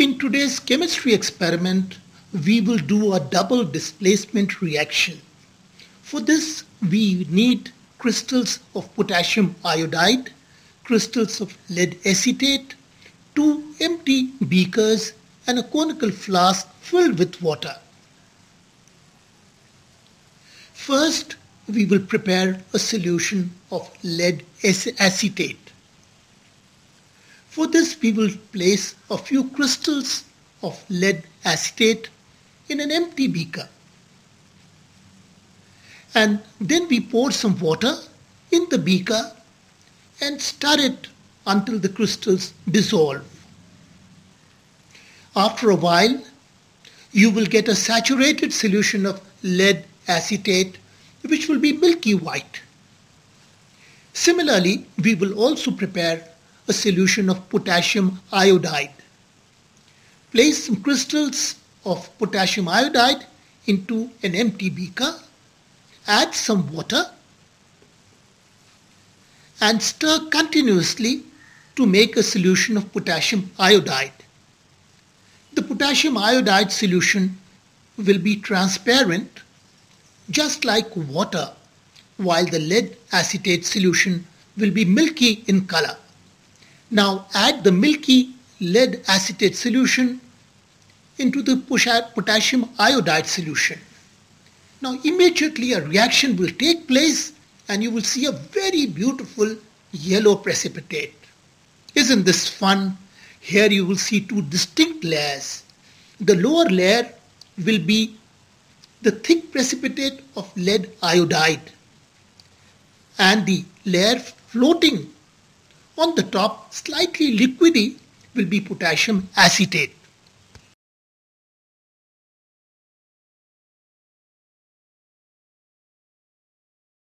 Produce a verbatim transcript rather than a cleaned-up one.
In today's chemistry experiment, we will do a double displacement reaction. For this, we need crystals of potassium iodide, crystals of lead acetate, two empty beakers and a conical flask filled with water. First, we will prepare a solution of lead acetate. For this, we will place a few crystals of lead acetate in an empty beaker. And then we pour some water in the beaker and stir it until the crystals dissolve. After a while, you will get a saturated solution of lead acetate, which will be milky white. Similarly, we will also prepare a solution of potassium iodide. Place some crystals of potassium iodide into an empty beaker, add some water, and stir continuously to make a solution of potassium iodide. The potassium iodide solution will be transparent, just like water, while the lead acetate solution will be milky in color. Now add the milky lead acetate solution into the potassium iodide solution. Now immediately a reaction will take place and you will see a very beautiful yellow precipitate. Isn't this fun? Here you will see two distinct layers. The lower layer will be the thick precipitate of lead iodide, and the layer floating on the top, slightly liquidy, will be potassium acetate.